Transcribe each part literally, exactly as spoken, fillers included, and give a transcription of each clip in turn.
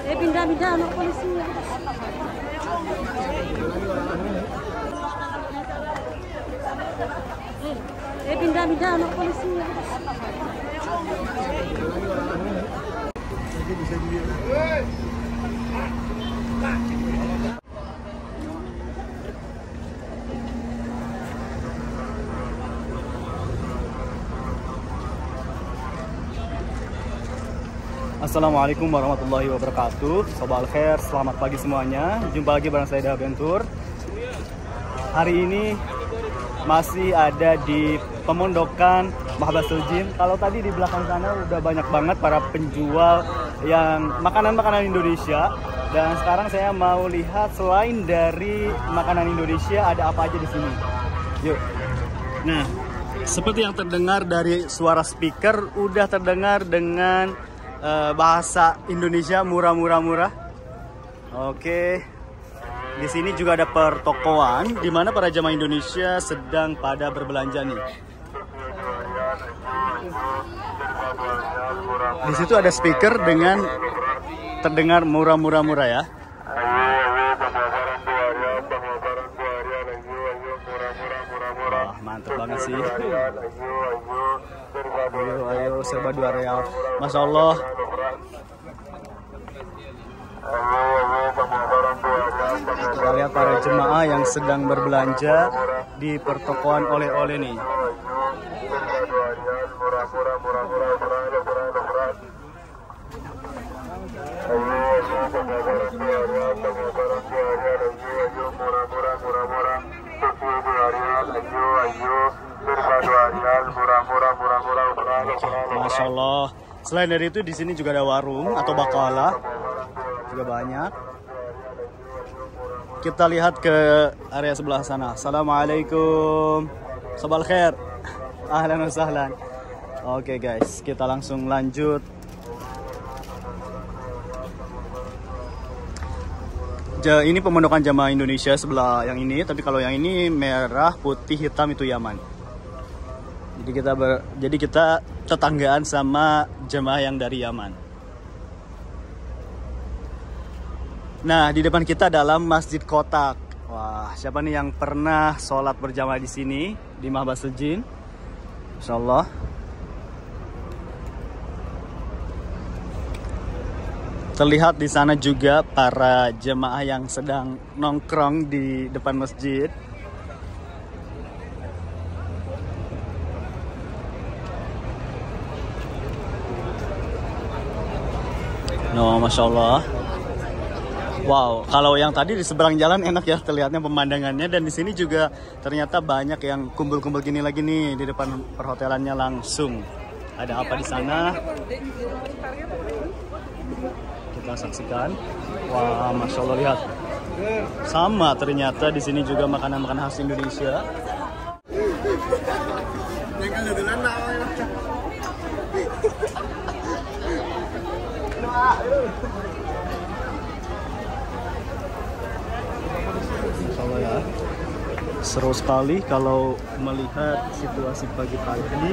Eh pindah-pindah anak polisi. Eh pindah-pindah anak polisi. Assalamualaikum warahmatullahi wabarakatuh. Sobat Al-Khair, selamat pagi semuanya. Jumpa lagi bareng saya Dah Bentur. Hari ini masih ada di pemondokan Mahbasul Jin. Kalau tadi di belakang sana udah banyak banget para penjual yang makanan-makanan Indonesia. Dan sekarang saya mau lihat selain dari makanan Indonesia ada apa aja di sini. Yuk. Nah, seperti yang terdengar dari suara speaker, udah terdengar dengan Uh, bahasa Indonesia murah-murah-murah. Oke, di sini juga ada pertokoan di mana para jamaah Indonesia sedang pada berbelanja nih. Di situ ada speaker dengan terdengar murah-murah-murah ya. Wah, mantep banget sih. Ayo, ayo, serba dua real. Masya Allah. Kita lihat para jemaah yang sedang berbelanja di pertokoan oleh-oleh nih. Masya Allah. Selain dari itu di sini juga ada warung atau bakalah juga banyak. Kita lihat ke area sebelah sana. Assalamualaikum, Sobat Al-Khair. Ahlan wa sahlan. Oke guys, kita langsung lanjut. Ja, ini pemondokan jamaah Indonesia sebelah yang ini, tapi kalau yang ini merah, putih, hitam itu Yaman. Jadi kita ber, jadi kita tetanggaan sama jemaah yang dari Yaman. Nah, di depan kita adalah Masjid Kotak. Wah, siapa nih yang pernah sholat berjamaah di sini di Mahbasul Jin? Insyaallah. Terlihat di sana juga para jemaah yang sedang nongkrong di depan masjid. No, Masya Allah. Wow, kalau yang tadi di seberang jalan enak ya terlihatnya pemandangannya. Dan di sini juga ternyata banyak yang kumpul-kumpul gini lagi nih di depan perhotelannya langsung. Ada apa di sana? Kita saksikan. Wah, Masya Allah, lihat. Sama ternyata di sini juga makanan-makanan khas Indonesia. Insyaallah ya. Seru sekali kalau melihat situasi pagi-pagi.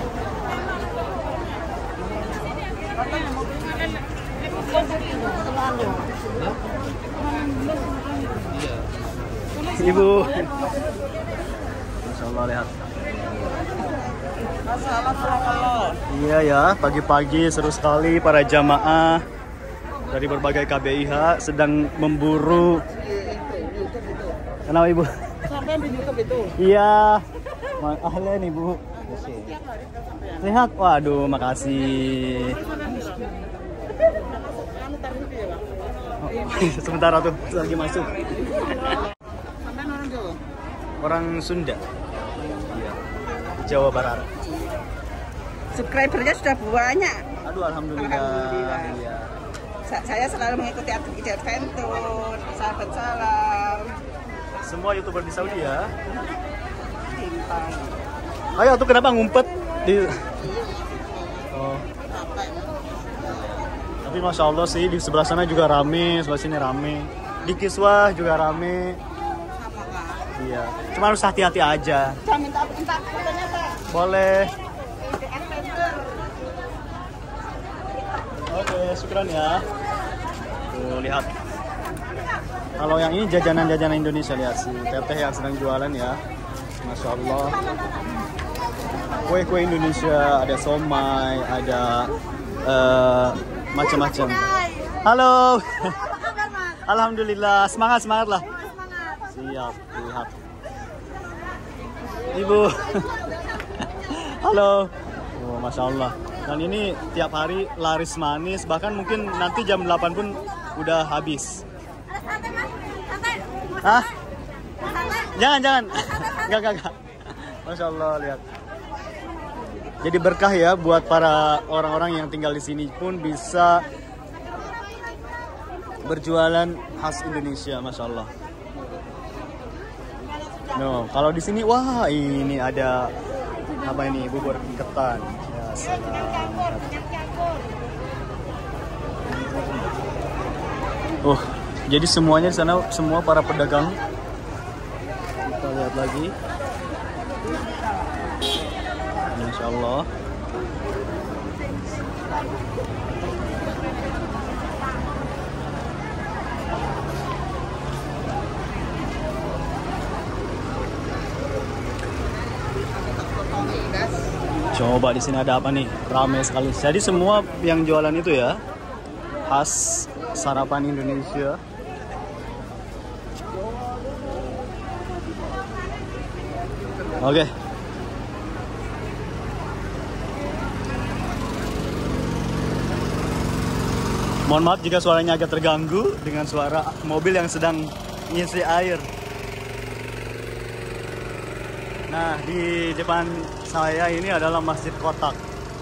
Ibu. Insyaallah lihat. Iya ya, pagi-pagi seru sekali para jamaah dari berbagai K B I H sedang memburu. Kenapa Ibu? Sampai di YouTube itu. Iya. Ahlan Ibu. Sehat? Waduh, makasih. Oh, sementara tuh lagi masuk. Orang Sunda. Iya. Jawa Barat. Subscribernya sudah banyak. Aduh, alhamdulillah. Alhamdulillah. Iya. Saya selalu mengikuti Ida Ventur, Sahabat Salam. Semua YouTuber di Saudi ya. Ayo tuh kenapa ngumpet di Oh. Tapi Masya Allah sih di sebelah sana juga rame, sebelah sini rame. Di Kiswah juga rame. Iya. Cuma harus hati-hati aja. Saya minta minta fotonya, Pak. Boleh. Ida Ventur. Oke, syukran ya. Tuh, lihat. Kalau yang ini jajanan-jajanan Indonesia, lihat si teteh yang sedang jualan ya. Masya Allah. Kue-kue Indonesia, ada somai, ada uh, macam-macam. Halo. Alhamdulillah, semangat semangat lah. Siap, lihat. Ibu. Halo. Oh, Masya Allah. Dan ini tiap hari laris manis, bahkan mungkin nanti jam delapan pun udah habis. Hah? Jangan, jangan. Enggak, enggak, enggak. Masya Allah, lihat. Jadi berkah ya buat para orang-orang yang tinggal di sini pun bisa berjualan khas Indonesia, Masya Allah. No, kalau di sini, wah ini ada apa ini, bubur ketan. Ya, selamat. Oh, jadi semuanya di sana semua para pedagang. Kita lihat lagi. Masya Allah. Coba di sini ada apa nih? Ramai sekali. Jadi semua yang jualan itu ya khas sarapan Indonesia. Oke. Mohon maaf jika suaranya agak terganggu dengan suara mobil yang sedang ngisi air. Nah, di depan saya ini adalah Masjid Kotak.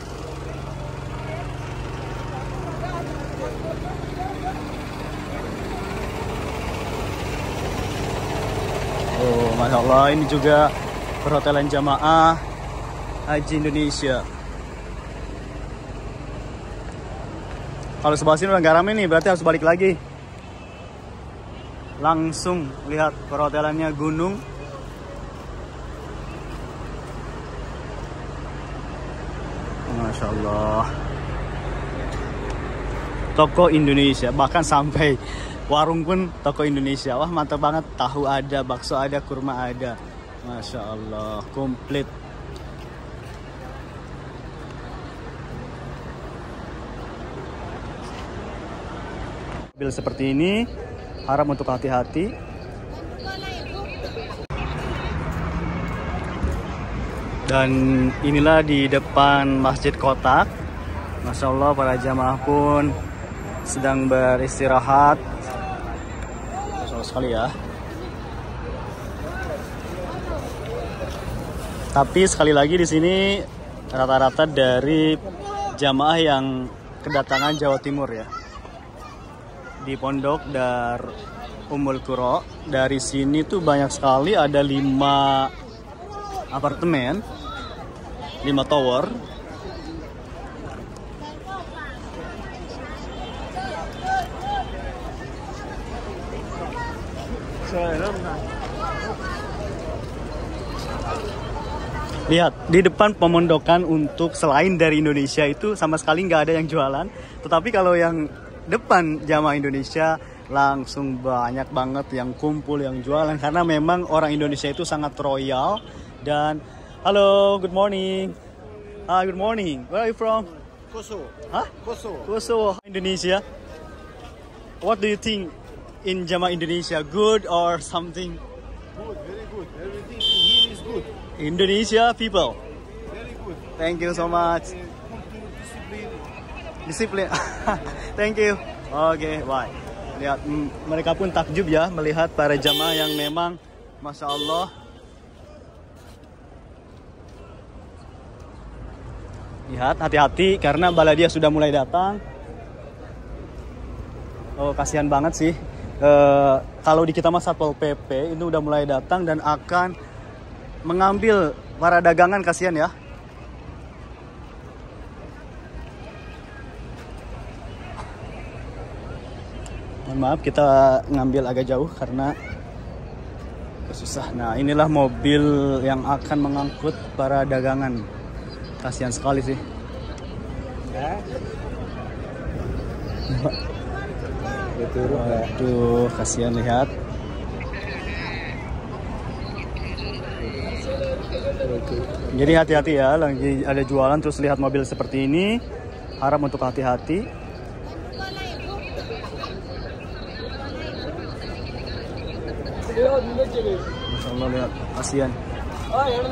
Oh, Masya Allah, ini juga perhotelan jamaah Haji Indonesia. Kalau sebelah sini udah nggak rame nih, berarti harus balik lagi. Langsung lihat perhotelannya Gunung. Masya Allah. Toko Indonesia, bahkan sampai warung pun toko Indonesia. Wah, mantap banget. Tahu ada, bakso ada, kurma ada. Masya Allah, komplit. Mobil seperti ini harap untuk hati-hati. Dan inilah di depan Masjid Kotak. Masya Allah, para jamaah pun sedang beristirahat. Masya Allah sekali ya. Tapi sekali lagi di sini rata-rata dari jamaah yang kedatangan Jawa Timur ya. Di Pondok Dar Ummul Qura. Dari sini tuh banyak sekali, ada lima apartemen, lima tower. Lihat, di depan pemondokan untuk selain dari Indonesia itu sama sekali nggak ada yang jualan. Tetapi kalau yang depan jamaah Indonesia langsung banyak banget yang kumpul, yang jualan. Karena memang orang Indonesia itu sangat royal. Dan halo, good morning. Hi, good morning. Where are you from? Kosovo. Hah? Kosovo. Kosovo, Indonesia. What do you think in Jamaah Indonesia? Good or something? Good, very good. Everything here is good. Indonesia people. Very good. Thank you so much. Uh, culture, discipline. Disiplin. Thank you. Oke, okay, bye. Lihat, mereka pun takjub ya melihat para jamaah yang memang Masya Allah. Lihat, hati-hati karena baladia sudah mulai datang. Oh, kasihan banget sih. E, kalau di kita mas Satpol P P itu udah mulai datang dan akan mengambil para dagangan, kasihan ya. Mohon maaf, kita ngambil agak jauh karena susah. Nah, inilah mobil yang akan mengangkut para dagangan. Kasihan sekali sih. Waduh, kasihan lihat. Jadi hati-hati ya, lagi ada jualan terus lihat mobil seperti ini, harap untuk hati-hati. Masya Allah, lihat, kasihan. Oh ya,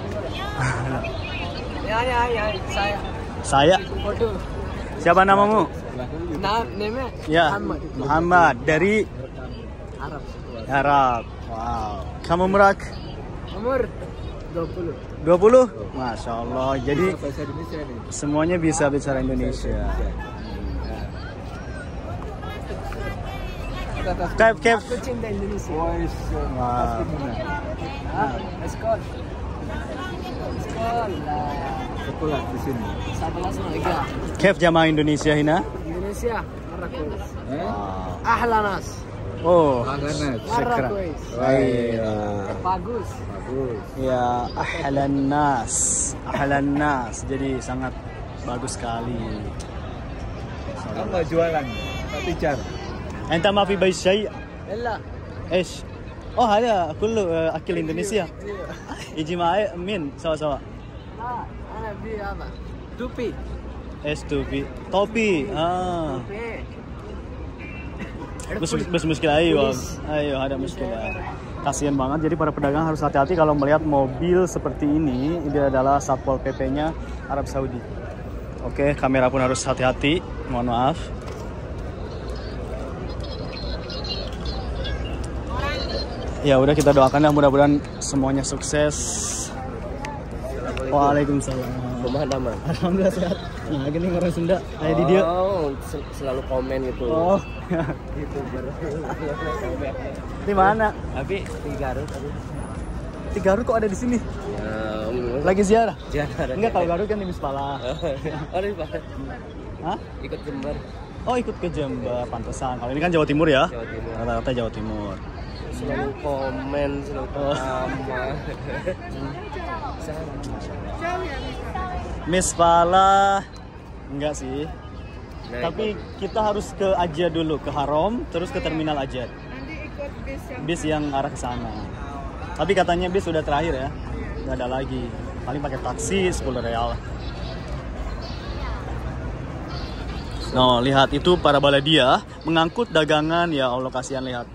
ya ya ya, saya. Saya. Siapa namamu? Nah, namanya Ya, Muhammad. Muhammad dari Arab. Arab. Wow. Kamu merak? Umur dua puluh. dua puluh? Masya Allah. Jadi Bahasa Indonesia nih. semuanya bisa bicara Indonesia. Kep, kep. Aku cinta Indonesia. Wow. Ah, sekolah. Sekolah. Sekolah di sini. sebelas tiga. Kep jamaah Indonesia hina? Indonesia, marah kuis. Wow. Ahlanas. Oh, Makanan. Marah syukran. kuis. Iya. Bagus. Bagus. Ya, ahlan nas. Ahlan nas. Jadi sangat bagus sekali. Apa jualan? Tapi jar. Enta ma fi bay syai? Ella. ايش؟ اوه هذا كله اكل اندونيسيا. يجي معي مين سوا سوا؟ Nah, ana bi apa? Tupi. ايش توبي؟ توبي اه Tupi. بس بس مشكلة ايوه ايوه ada مشكلة. Kasian banget, jadi para pedagang harus hati-hati kalau melihat mobil seperti ini. Ini adalah Satpol P P-nya Arab Saudi. Oke, kamera pun harus hati-hati. Mohon maaf. Ya udah, kita doakan ya, mudah-mudahan semuanya sukses. Waalaikumsalam. Pemadaman. Alhamdulillah sehat. Nah, gini orang Sunda kayak di dia. Oh, sel- selalu komen gitu. Oh. Gitu baru. Di mana? Tapi di Garut tadi. Di Garut kok ada di sini? Ya, Lagi ziarah? Ziarah. Enggak, kalau Garut kan di Mispala. Oh, di Pak. Hah? Ikut Jember. Oh, ikut ke Jember, pantesan. Kalau ini kan Jawa Timur ya? Jawa Timur. Rata-rata Jawa Timur. Selalu komen, selalu komen. Mispala enggak sih. Nah, Tapi kita harus ke Ajat dulu, ke Harom, terus ke terminal Ajat. Nanti ikut bis yang Bis yang arah ke sana. Tapi katanya bis sudah terakhir ya. Nggak ada lagi. Paling pakai taksi sepuluh real. Nah, lihat itu para baladia mengangkut dagangan, ya Allah, kasihan lihat.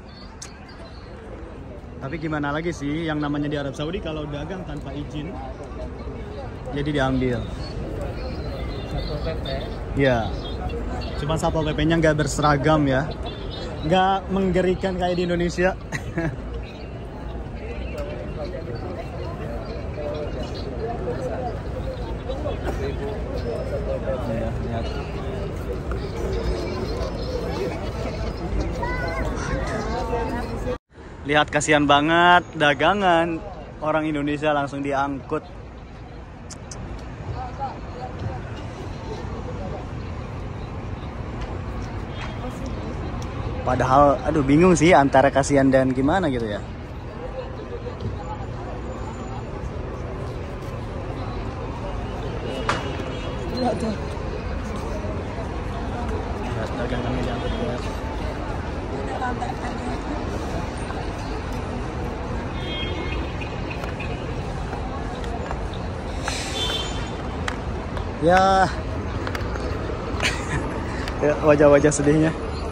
Tapi gimana lagi sih, yang namanya di Arab Saudi kalau dagang tanpa izin jadi diambil. Satpol P P. Ya. Cuma Satpol P P-nya nggak berseragam ya. Nggak menggerikan kayak di Indonesia. Ya, lihat. Lihat, kasihan banget dagangan orang Indonesia langsung diangkut. Padahal aduh bingung sih antara kasihan dan gimana gitu ya. Lihat dagangannya diangkut ya. Ya, ya wajah-wajah sedihnya.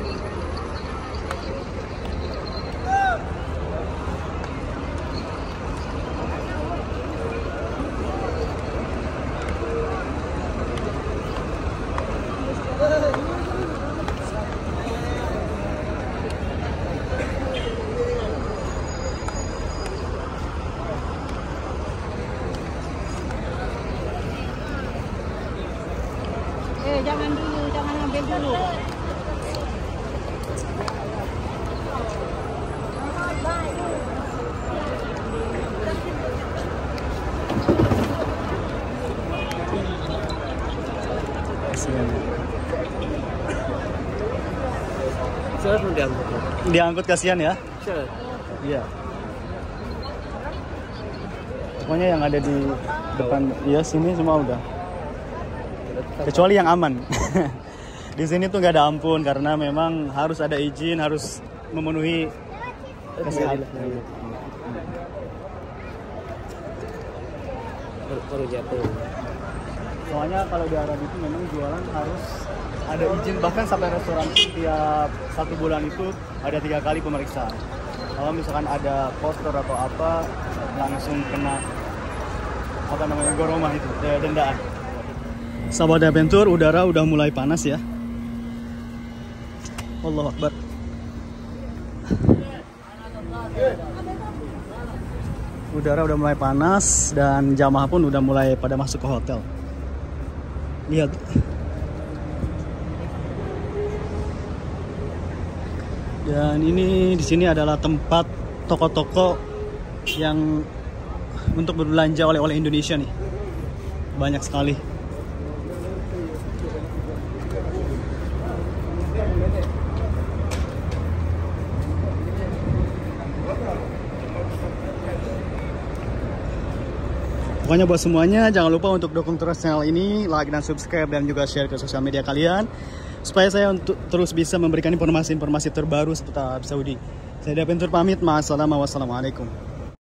Eh, jangan dulu, jangan ambil dulu. Siapa pun diangkut. Diangkut kasihan ya. Siapa? Iya. Pokoknya yang ada di depan, iya sini semua udah. Kecuali yang aman. Di sini tuh nggak ada ampun karena memang harus ada izin, harus memenuhi kesehatan. Baru jatuh. Soalnya kalau di Arab itu memang jualan harus ada izin, bahkan sampai restoran tiap satu bulan itu ada tiga kali pemeriksaan. Kalau misalkan ada poster atau apa langsung kena apa namanya goromah itu, dendaan. Sahabat Adventure, udara udah mulai panas ya. Allahu Akbar. Udara udah mulai panas dan jamaah pun udah mulai pada masuk ke hotel. Lihat. Dan ini di sini adalah tempat toko-toko yang untuk berbelanja oleh-oleh Indonesia nih. Banyak sekali. Pokoknya buat semuanya, jangan lupa untuk dukung terus channel ini, like dan subscribe dan juga share ke sosial media kalian supaya saya untuk terus bisa memberikan informasi-informasi terbaru seputar Arab Saudi. Saya Adventure pamit, ma'assalam, wassalamualaikum.